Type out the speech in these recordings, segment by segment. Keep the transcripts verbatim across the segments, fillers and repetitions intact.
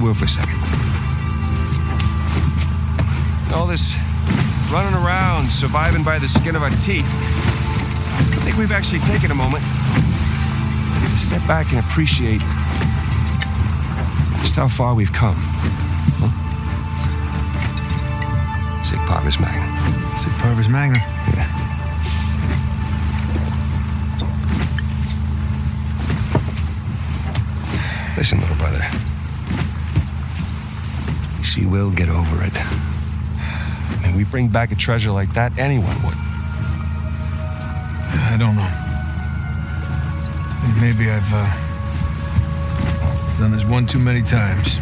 it for a second. All this running around, surviving by the skin of our teeth. I think we've actually taken a moment to step back and appreciate just how far we've come. Huh? Sic Parvis Magna. Sic Parvis Magna. Yeah. Listen, little brother. She will get over it. I mean, we bring back a treasure like that, anyone would. I don't know. I think maybe I've uh, done this one too many times.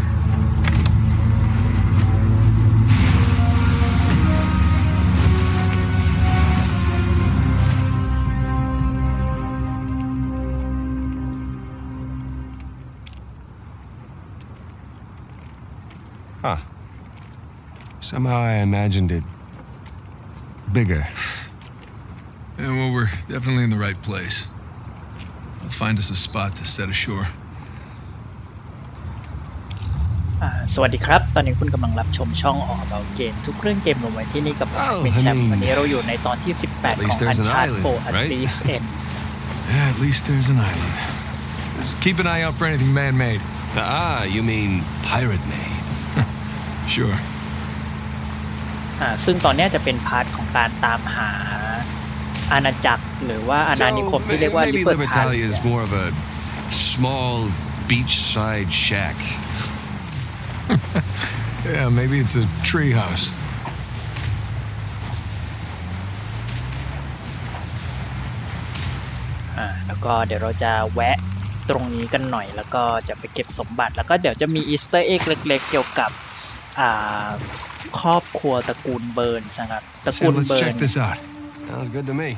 Huh. Somehow I imagined it bigger. Yeah, well, we're definitely in the right place. I'll find us a spot to set ashore. สวัสดีครับตอนนี้คุณกำลังรับชมช่องออกเราเกมทุกเรื่องเกมลงไว้ที่นี่กับเป็นแชมป์วันนี้เราอยู่ในตอนที่สิบแปดของ Uncharted โฟร์ A Thief End. Yeah, at least there's an island. Just keep an eye out for anything man-made. Ah, you mean pirate-made? Sure. อ่าซึ่งตอนนี้จะเป็นพาร์ทของการตามหาอาณาจักรหรือว่าอาณานิคมที่เรียกว่า Libertalia is more of a small beachside shack. Yeah, maybe it's a tree house. อ่าแล้วก็เดี๋ยวเราจะแวะตรงนี้กันหน่อยแล้วก็จะไปเก็บสมบัติแล้วก็เดี๋ยวจะมีอีสเตอร์เอ็กเล็กๆเกี่ยวกับครอบครัวตระกูลเบิร์นส์นะครับตระกูลเบิร์นส์ Sounds good to me.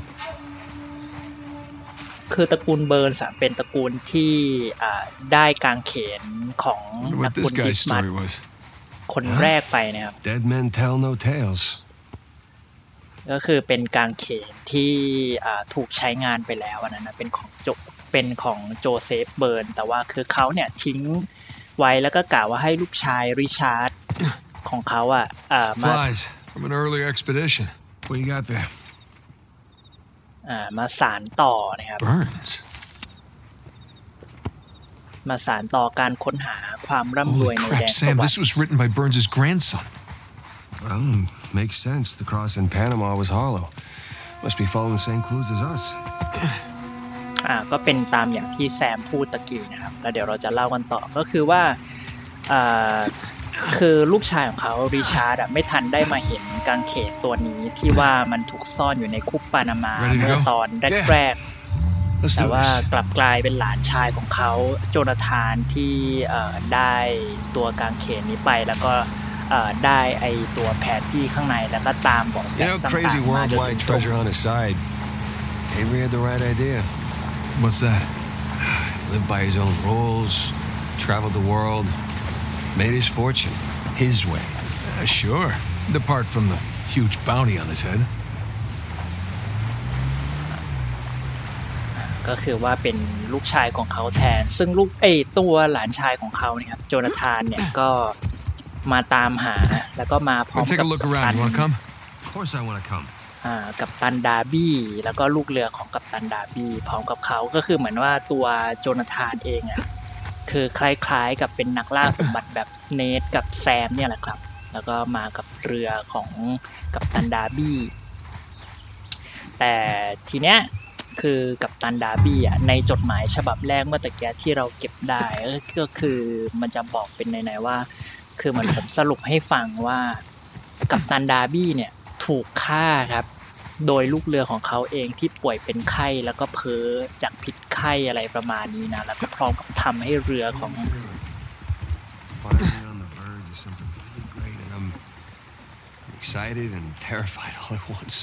คือตระกูลเบิร์นส์เป็นตระกูลที่ได้กางเขนของนักบุญบิสมัตคนแรกไปนะครับ Dead men tell no tales. ก็คือเป็นกางเขนที่ถูกใช้งานไปแล้วนะนะเป็นของโจเป็นของโจเซฟเบิร์นแต่ว่าคือเขาเนี่ยทิ้งไว้แล้วก็กล่าวว่าให้ลูกชายริชาร์ดของเขาอ่ะมา from an earlier expedition. What you got there? อ่ามาสานต่อนะครับ Burns. มาสานต่อการค้นหาความร่ำรวยในแดนสวรรค์ Sam, this was written by Burns' grandson. Well, makes sense. The cross in Panama was hollow. Must be following the same clues as us. อ่าก็เป็นตามอย่างที่แซมพูดตะกี้นะครับแล้วเดี๋ยวเราจะเล่ากันต่อก็คือว่าอ่าคือลูกชายของเขาริชาร์ดไม่ทันได้มาเห็นกางเขนตัวนี้ที่ว่ามันถูกซ่อนอยู่ในคุกปานามาเมื่อตอนแรกๆแต่ว่ากลับกลายเป็นหลานชายของเขาโจนาธานที่ได้ตัวกางเขนนี้ไปแล้วก็ได้ไอตัวแผนที่ข้างในแล้วก็ตามเบาะแสต่างๆมาจนถึงจบ Avery had the right idea. What's that? Lived by his own rules, traveled the world, made his fortune his way. Uh, sure. Apart from the huge bounty on his head. ก็คือว่าเป็นลูกชายของเขาแทนซึ่งลูกเอตัวหลานชายของเขาเนี่ยครับโจนาธานเนี่ยก็มาตามหาแล้วก็มาพร้อมกับกัปตัน Of course I want to come. อ่ากัปตันดาร์บี้แล้วก็ลูกเรือของกัปตันดาร์บี้พร้อมกับเขาก็คือเหมือนว่าตัวโจนาธานเองอ่ะคือคล้ายๆกับเป็นนักล่าสมบัติแบบเนทกับแซมเนี่ยแหละครับแล้วก็มากับเรือของกัปตันดาร์บี้แต่ทีเนี้ยคือกัปตันดาร์บี้อ่ะในจดหมายฉบับแรกเมื่อตะกี้ที่เราเก็บได้ก็คือมันจะบอกเป็นในๆว่าคือมันผมสรุปให้ฟังว่ากัปตันดาร์บี้เนี่ยถูกฆ่าครับโดยลูกเรือของเขาเองที่ป่วยเป็นไข้แล้วก็เพ้อจากพิษไข้อะไรประมาณนี้นะแล้วก็พร้อมกับทำให้เรือของ Excited and terrified all at once.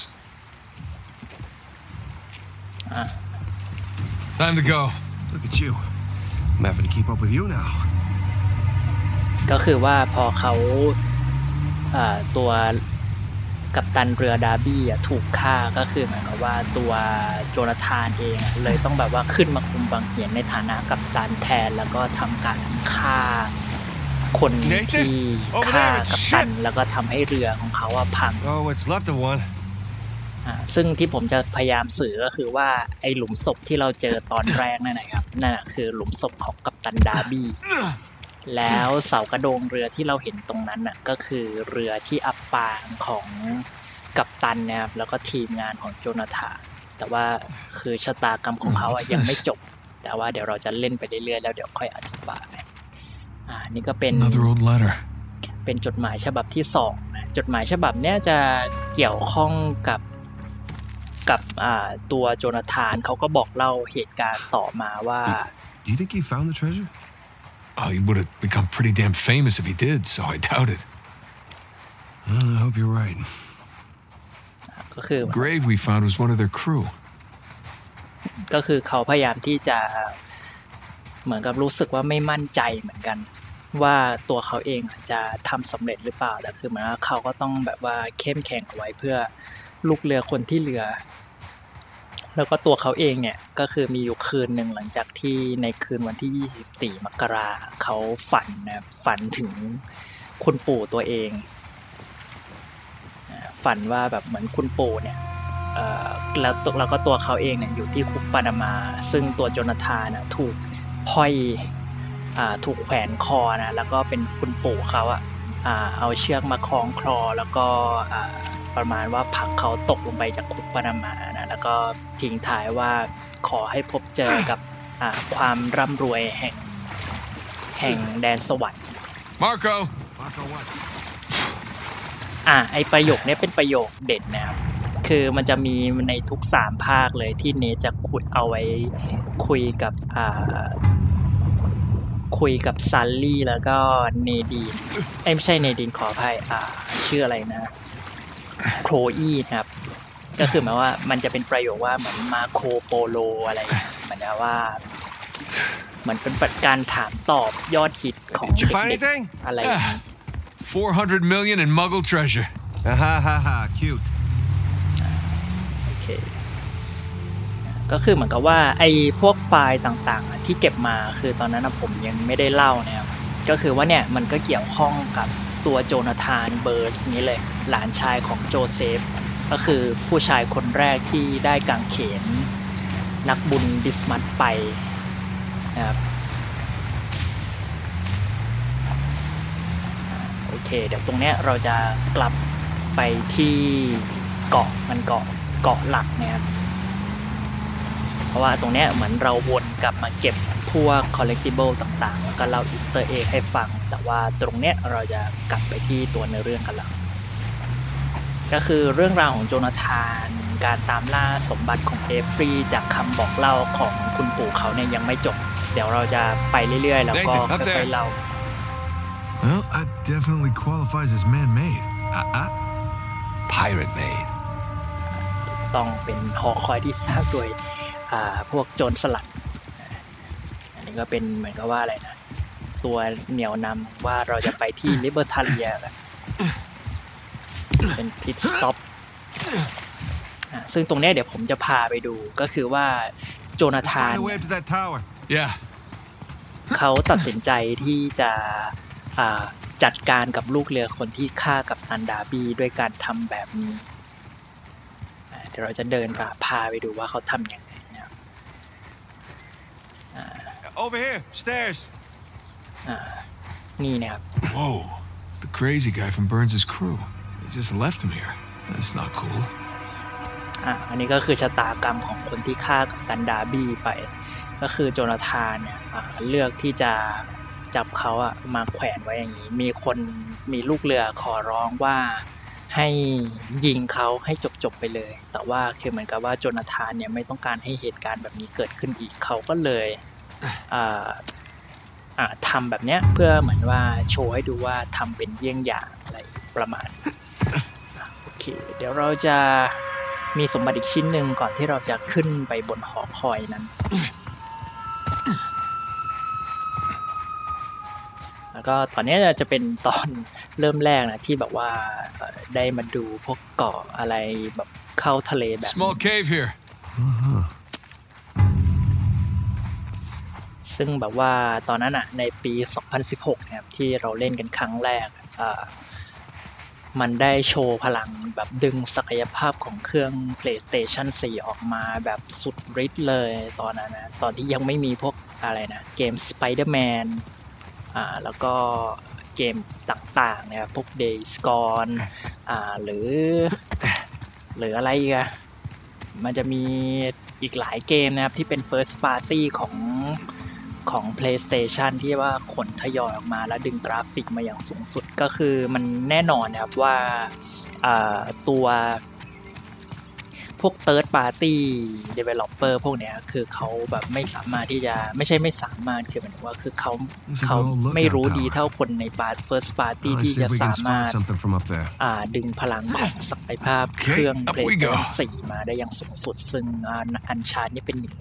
Time to go. Look at you. I'm having to keep up with you now. ก็คือว่าพอเขาตัวกัปตันเรือดาร์บี้ถูกฆ่าก็คือหมายความว่าตัวโจนาธานเองเลยต้องแบบว่าขึ้นมาคุมบังเหียนในฐานะกัปตันแทนแล้วก็ทำการฆ่าคนที่ Nathan? Over ฆ่า there, it's กัปตัน shit. แล้วก็ทำให้เรือของเขาอะพัง Oh, what's left of one. อ่าซึ่งที่ผมจะพยายามสื่อก็คือว่าไอ้หลุมศพที่เราเจอตอนแรกนั่นนะครับนั่นนะคือหลุมศพของกัปตันดาร์บี้แล้วเสากระโดงเรือที่เราเห็นตรงนั้นน่ะก็คือเรือที่อับปางของกัปตันนะครับแล้วก็ทีมงานของโจนาธานแต่ว่าคือชะตากรรมของเขาอะยังไม่จบแต่ว่าเดี๋ยวเราจะเล่นไปเรื่อยๆแล้วเดี๋ยวค่อยอธิบายอ่านี่ก็เป็น Another old letter. เป็นจดหมายฉบับที่สองนะจดหมายฉบับเนี้ยจะเกี่ยวข้องกับกับอ่าตัวโจนาธานเขาก็บอกเล่าเหตุการณ์ต่อมาว่า Do you think he found the treasure? Oh, he would have become pretty damn famous if he did, so I doubt it. Well, I hope you're right. ก็คือ The grave we found was one of their crew. ก็คือเขาพยายามที่จะเหมือนกับรู้สึกว่าไม่มั่นใจเหมือนกันว่าตัวเขาเองจะทำสำเร็จหรือเปล่าแต่คือเหมือนว่าเขาก็ต้องแบบว่าเข้มแข็งเอาไว้เพื่อลูกเรือคนที่เหลือแล้วก็ตัวเขาเองเนี่ยก็คือมีอยู่คืนหนึ่งหลังจากที่ในคืนวันที่ยี่สิบสี่มกราเขาฝันนะฝันถึงคุณปู่ตัวเองฝันว่าแบบเหมือนคุณปู่เนี่ยแล้วแล้วก็ตัวเขาเองเนี่ยอยู่ที่คุกปานามาซึ่งตัวโจนาธานนะถูกห้อยถูกแขวนคอนะแล้วก็เป็นคุณปู่เขาอะเอาเชือกมาคล้องคลอแล้วก็ประมาณว่าผลักเขาตกลงไปจากคุกปานามานะแล้วก็ทิ้งท้ายว่าขอให้พบเจอกับความร่ำรวยแห่งแห่งแดนสวรรค์ Marco Marco what? อ่ะไอประโยคนี้เป็นประโยคเด็ดนะครับคือมันจะมีในทุกสามภาคเลยที่เนจะคุยเอาไว้คุยกับอ่าคุยกับซัลลี่แล้วก็เนดีนเอ้ยไม่ใช่เนดีนขออภัยอ่าชื่ออะไรนะโคลอี้นะครับก็คือหมายว่ามันจะเป็นประโยคว่าเหมือนมาโคโปโลอะไรเหมือนว่าเหมือนเป็นการถามตอบยอดฮิตของเด็กๆอะไรอย่างนี้ four hundred million in Muggle treasure. Ha ha ha, cute. โอเคก็คือเหมือนกับว่าไอ้พวกไฟล์ต่างๆที่เก็บมาคือตอนนั้นผมยังไม่ได้เล่านะครับก็คือว่าเนี่ยมันก็เกี่ยวข้องกับตัวโจนาธานเบิร์สนี้เลยหลานชายของโจเซฟก็คือผู้ชายคนแรกที่ได้กางเขนนักบุญดิสมัตไปนะครับโอเคเดี๋ยวตรงเนี้ยเราจะกลับไปที่เกาะมันเกาะเกาะหลักนะครับเพราะว่าตรงเนี้ยเหมือนเราวนกลับมาเก็บพวก collectible ต่างๆแล้วก็เล่า Easter egg ให้ฟังแต่ว่าตรงเนี้ยเราจะกลับไปที่ตัวเนื้อเรื่องกันแล้วก็คือเรื่องราวของโจนาธานการตามล่าสมบัติของเอฟรีจากคำบอกเล่าของคุณปู่เขาเนี่ยยังไม่จบเดี๋ยวเราจะไปเรื่อยๆแล้วก็ค่อยๆเล่า Well, that definitely qualifies as man-made. Uh-uh. Pirate made. ต้องเป็นหอคอยที่สร้างโดยพวกโจรสลัดอันนี้ก็เป็นเหมือนกับว่าอะไรนะตัวเหนี่ยวนำว่าเราจะไปที่ลิเบอร์ทาเลียกันเป็นพิทสต็อปซึ่งตรงนี้เดี๋ยวผมจะพาไปดูก็คือว่าโจนาธานเขาตัดสินใจที่จะจัดการกับลูกเรือคนที่ฆ่ากับตันดาร์บี้ด้วยการทำแบบนี้เดี๋ยวเราจะเดินพาไปดูว่าเขาทำยังไงนะครับ Over here, stairs. นี่นะครับ Whoa, it's the crazy guy from Burns' crew. They just left him here. That's not cool. อ่ะอันนี้ก็คือชะตากรรมของคนที่ฆ่ากับตันดาร์บี้ไปก็คือโจนาธานเนี่ยเลือกที่จะจับเขาอะมาแขวนไว้อย่างนี้มีคนมีลูกเรือขอร้องว่าให้ยิงเขาให้จบๆไปเลยแต่ว่าคือเหมือนกับว่าโจนาธานเนี่ยไม่ต้องการให้เหตุการณ์แบบนี้เกิดขึ้นอีกเขาก็เลยอ่าอ่าทำแบบเนี้ยเพื่อเหมือนว่าโชว์ให้ดูว่าทำเป็นเยี่ยงอย่างอะไรประมาณโอเคเดี๋ยวเราจะมีสมบัติอีกชิ้นหนึ่งก่อนที่เราจะขึ้นไปบนหอคอยนั้นแล้วก็ตอนนี้จะเป็นตอนเริ่มแรกนะที่แบบว่าได้มาดูพวกเกาะอะไรแบบเข้าทะเลแบบ Small cave here. ซึ่งแบบว่าตอนนั้นอะในปี สองพันสิบหก นะครับที่เราเล่นกันครั้งแรกอ่ามันได้โชว์พลังแบบดึงศักยภาพของเครื่อง PlayStation โฟร์ ออกมาแบบสุดฤทธิ์เลยตอนนั้นนะตอนที่ยังไม่มีพวกอะไรนะเกม Spider-Man อ่าแล้วก็เกมต่างๆนะครับพวก Days Gone อ่าหรือหรืออะไรอีกอะมันจะมีอีกหลายเกมนะครับที่เป็น First Party ของของ PlayStation ที่ว่าขนทยอยออกมาแล้วดึงกราฟิกมาอย่างสูงสุดก็คือมันแน่นอนนะครับว่าตัวพวก Third Party Developer พวกเนี้ยคือเขาแบบไม่สามารถที่จะไม่ใช่ไม่สามารถคือหมายถึงว่าคือเขาเขาไม่รู้ดีเท่าคนใน First Party ที่จะสามารถดึงพลังของศักยภาพเครื่อง PlayStation โฟร์ มาได้อย่างสูงสุดซึ่งอันชาร์ดนี่เป็นหนึ่ง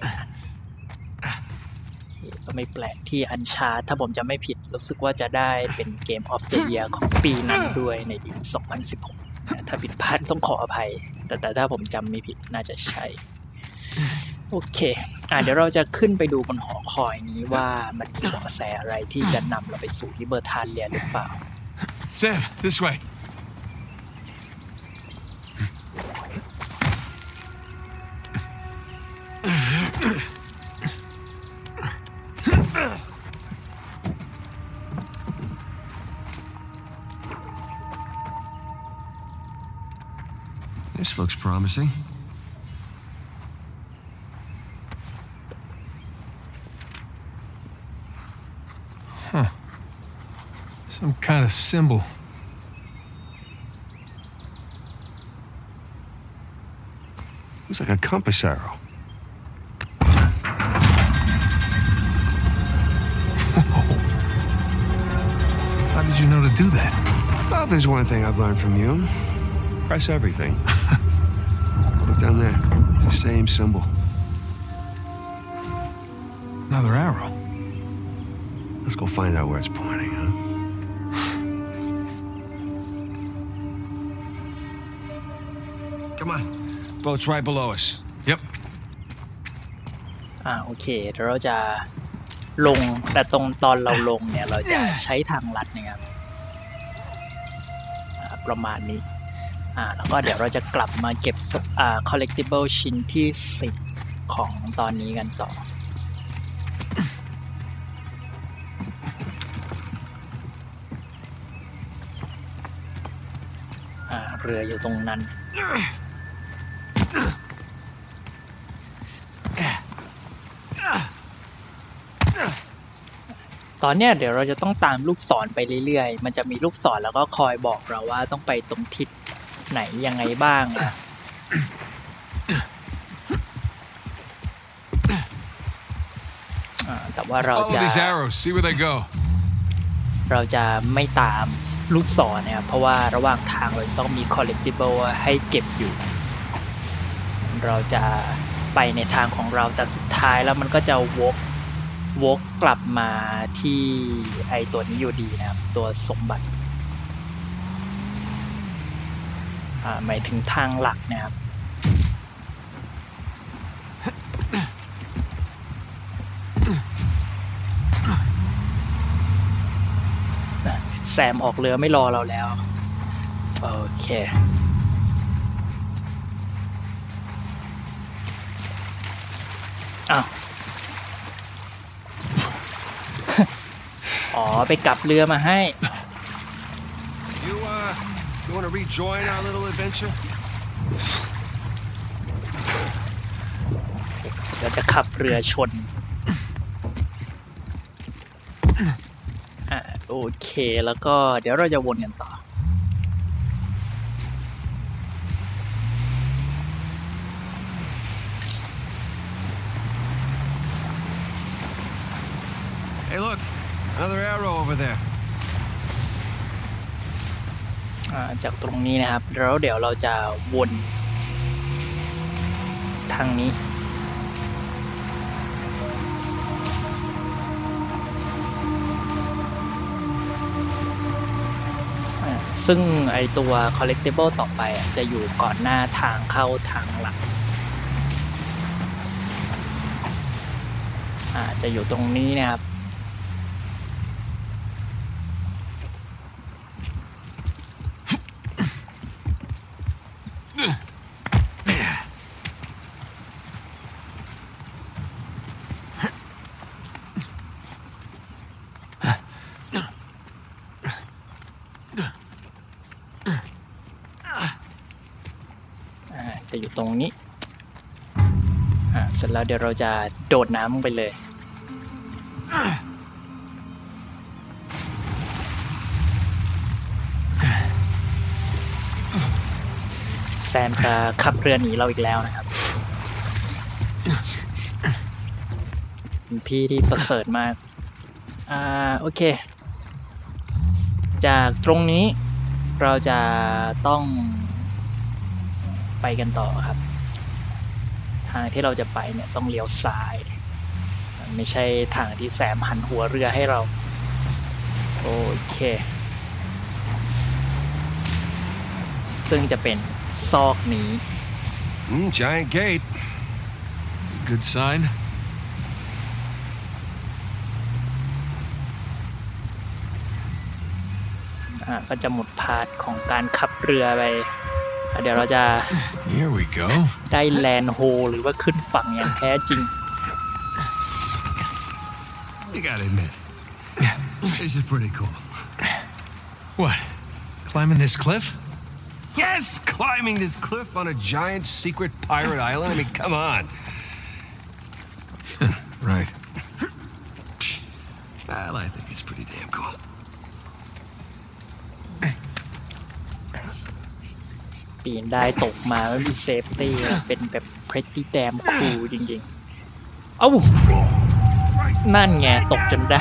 ก็ไม่แปลกที่อันชาร์ดถ้าผมจะไม่ผิดรู้สึกว่าจะได้เป็นเกม of the year ของปีนั้นด้วยในปี สองพันสิบหก ถ้าผิดพลาดต้องขออภัยแต่แต่ถ้าผมจำไม่ผิดน่าจะใช่โอเคอ่ะเดี๋ยวเราจะขึ้นไปดูบนหอคอยนี้ว่ามันมีเบาะแสอะไรที่จะนำเราไปสู่ลิเบอร์ทาเลียหรือเปล่า Sam this way This looks promising. Huh. Some kind of symbol. Looks like a compass arrow. How did you know to do that? Well, there's one thing I've learned from you. Press everything. Look down there. It's the same symbol. Another arrow. Let's go find out where it's pointing, huh? Come on. Boat's right below us. Yep. อ่าโอเคเดี๋ยวเราจะลงแต่ตรงตอนเราลงเนี่ยเราจะใช้ทางลัดนะครับประมาณนี้อ่าแล้วก็เดี๋ยวเราจะกลับมาเก็บอ่า collectible ชิ้นที่สิบของตอนนี้กันต่ออ่าเรืออยู่ตรงนั้นตอนเนี้ยเดี๋ยวเราจะต้องตามลูกศรไปเรื่อยๆมันจะมีลูกศรแล้วก็คอยบอกเราว่าต้องไปตรงทิศไหนยังไงบ้างอ่ะแต่ว่าเราจะเราจะไม่ตามลูกศรเนี่ยเพราะว่าระหว่างทางเราต้องมี collectible ให้เก็บอยู่เราจะไปในทางของเราแต่สุดท้ายแล้วมันก็จะวกวกกลับมาที่ไอตัวนี้อยู่ดีนะครับตัวสมบัติอ่าหมายถึงทางหลักนะครับแซมออกเรือไม่รอเราแล้วโอเคอ้าวอ๋อไปกลับเรือมาให้ You uh you want to rejoin our little adventure? เราจะขับเรือชนอ่าโอเคแล้วก็เดี๋ยวเราจะวนกันต่อ Hey, look, another arrow over there. อ่าจากตรงนี้นะครับแล้วเดี๋ยวเราจะวนทางนี้ซึ่งไอตัว collectible ต่อไปจะอยู่ก่อนหน้าทางเข้าทางหลักอาจจะอยู่ตรงนี้นะครับจะอยู่ตรงนี้อ่าเสร็จแล้วเดี๋ยวเราจะโดดน้ำลงไปเลยแซมจะขับเรือหนีเราอีกแล้วนะครับเป็นพี่ที่ประเสริฐมากอ่าโอเคจากตรงนี้เราจะต้องไปกันต่อครับทางที่เราจะไปเนี่ยต้องเลี้ยวซ้ายไม่ใช่ทางที่แซมหันหัวเรือให้เราโอเคซึ่งจะเป็นซอกนี้ Mm, giant gate. It's a good sign. อ่าก็จะหมดพาร์ทของการขับเรือไปเดี๋ยวเราจะ Here we go. ได้แลนด์โฮหรือว่าขึ้นฝั่งอย่างแท้จริง You gotta admit, this is pretty cool. What? Climbing this cliff? Yes, climbing this cliff on a giant secret pirate island. I mean, come on. Right. Well, I think it's pretty damn cool. ปีนได้ตกมาไม่มีเซฟตี้เป็นแบบ pretty damn cool จริงๆเอ้านั่นไงตกจนได้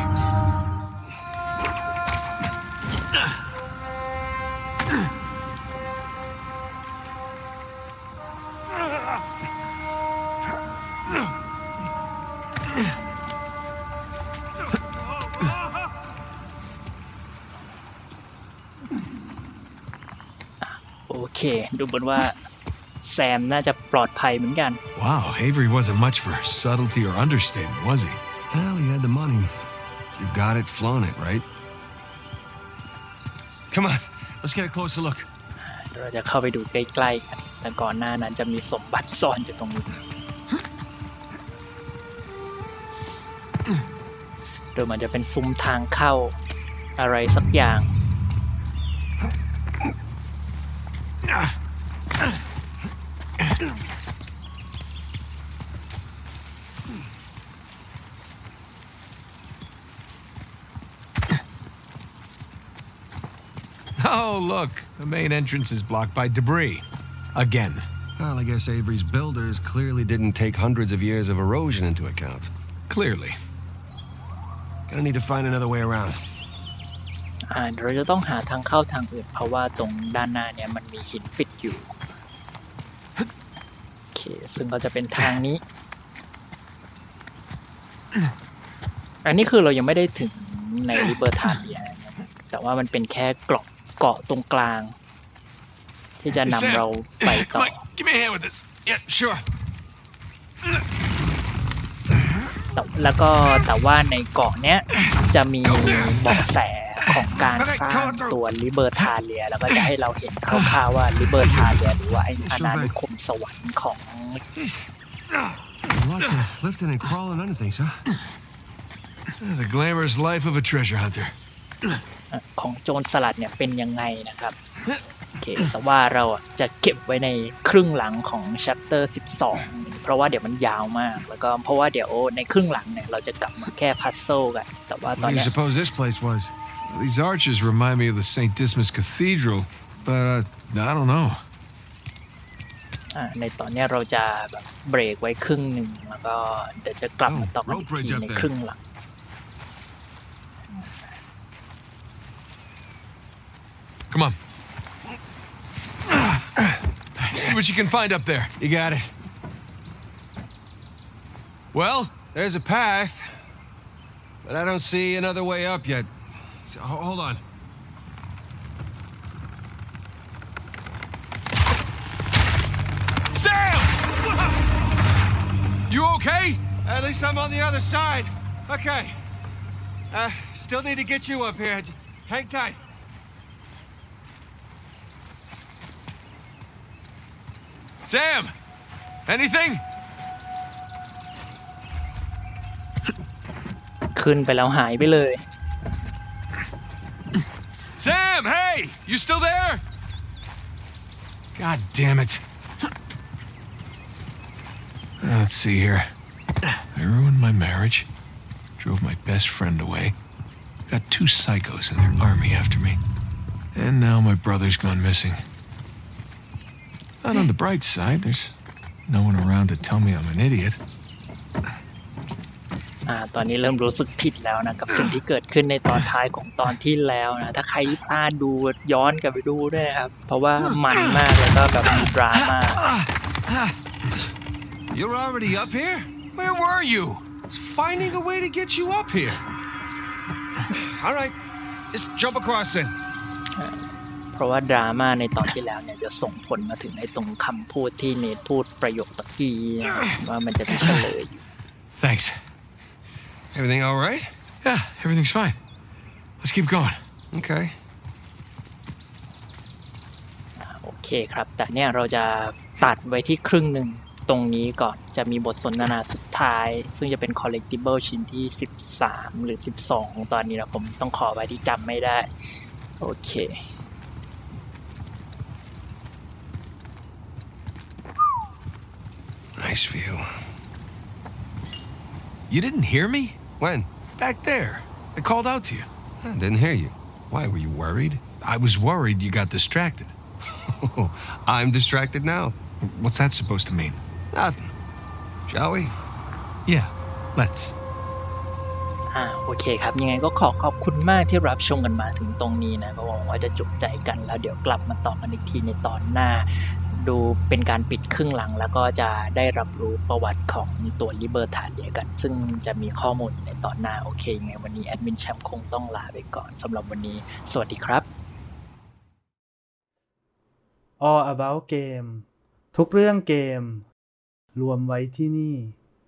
โอเคดูเหมือนว่าแซมน่าจะปลอดภัยเหมือนกัน Wow, Avery wasn't much for subtlety or understatement, was he? Well, he had the money. You got it, flown it, right? Come on, let's get a closer look. เราจะเข้าไปดูใกล้ๆกันแต่ก่อนหน้านั้นจะมีสมบัติซ่อนอยู่ตรงนี้โดยมันจะเป็นซุ้มทางเข้าอะไรสักอย่าง Oh, look. The main entrance is blocked by debris. Again. Well, I guess Avery's builders clearly didn't take hundreds of years of erosion into account. Clearly. Gonna need to find another way around. อ่าเราจะต้องหาทางเข้าทางอื่นเพราะว่าตรงด้านหน้าเนี่ยมันมีหินปิดอยู่โอเคซึ่งก็จะเป็นทางนี้อันนี้คือเรายังไม่ได้ถึงในริเบอร์ทาเลียแต่ว่ามันเป็นแค่เกาะเกาะตรงกลางที่จะนำเราไปต่อ Mike, give me a hand with this. Yeah, sure. แล้วก็แต่ว่าในเกาะเนี้ยจะมีเบาะแสของการสร้างตัวริเบอร์ทาเลียแล้วก็จะให้เราเห็นคร่าวๆว่าริเบอร์ทาเลียหรือว่าไอ้อาณานิคมสวรรค์ของ Lots of lifting and crawling under things, huh? The glamorous life of a treasure hunter. ของโจรสลัดเนี่ยเป็นยังไงนะครับโอเคแต่ว่าเราจะเก็บไว้ในครึ่งหลังของ chapter สิบสองเพราะว่าเดี๋ยวมันยาวมากแล้วก็เพราะว่าเดี๋ยวในครึ่งหลังเนี่ยเราจะกลับมาแค่พัซเซิลกันแต่ว่าตอน What do you นี้ suppose this place was? Well, these arches remind me of the Saint Dismas Cathedral, but uh, I don't know. ในตอนนี้เราจะแบบเบรกไว้ครึ่งหนึ่งแล้วก็เดี๋ยวจะกลับมาต่อกันอีกทีในครึ่งหลัง Come on. See what you can find up there. You got it. Well, There's a path, but I don't see another way up yet. So, ho- hold on. Sam! You okay? At least I'm on the other side. Okay. Uh, still need to get you up here. Hang tight. Sam! Anything? ขึ้นไปแล้วหายไปเลย Sam, hey! You still there? God damn it. Let's see here. I ruined my marriage. Drove my best friend away. Got two psychos in their army after me. And now my brother's gone missing. Not on the bright side, there's no one around to tell me I'm an idiot. อ่าตอนนี้เริ่มรู้สึกผิดแล้วนะกับสิ่งที่เกิดขึ้นในตอนท้ายของตอนที่แล้วนะถ้าใครพลาดดูย้อนกลับไปดูด้วยนะครับเพราะว่ามันมากแล้วก็แบบมีดราม่า You're already up here? Where were you? Finding a way to get you up here. All right, let's jump across then. เพราะว่าดราม่าในตอนที่แล้วเนี่ยจะส่งผลมาถึงในตรงคำพูดที่เนทพูดประโยคตะกี้ว่ามันจะมีเฉลยอยู่ Thanks. Everything all right? Yeah, everything's fine. Let's keep going. Okay. โอเคครับแต่เนี่ยเราจะตัดไว้ที่ครึ่งหนึ่งตรงนี้ก่อนจะมีบทสนทนาสุดท้ายซึ่งจะเป็น collectible ชิ้นที่สิบสามหรือสิบสองของตอนนี้นะผมต้องขอไว้ที่จำไม่ได้โอเค Nice view. You didn't hear me? When? Back there. I called out to you. I didn't hear you. Why, were you worried? I was worried you got distracted. I'm distracted now. What's that supposed to mean? Nothing. Shall we? Yeah, let's. อ่าโอเคครับยังไงก็ขอขอบคุณมากที่รับชมกันมาถึงตรงนี้นะก็หวังว่าจะจุใจกันแล้วเดี๋ยวกลับมาต่อกันอีกทีในตอนหน้าดูเป็นการปิดครึ่งหลังแล้วก็จะได้รับรู้ประวัติของตัวลิเบอร์ทาเลียกันซึ่งจะมีข้อมูลในตอนหน้าโอเคยังไงวันนี้แอดมินแชมป์คงต้องลาไปก่อนสำหรับวันนี้สวัสดีครับ All About Game ทุกเรื่องเกมรวมไว้ที่นี่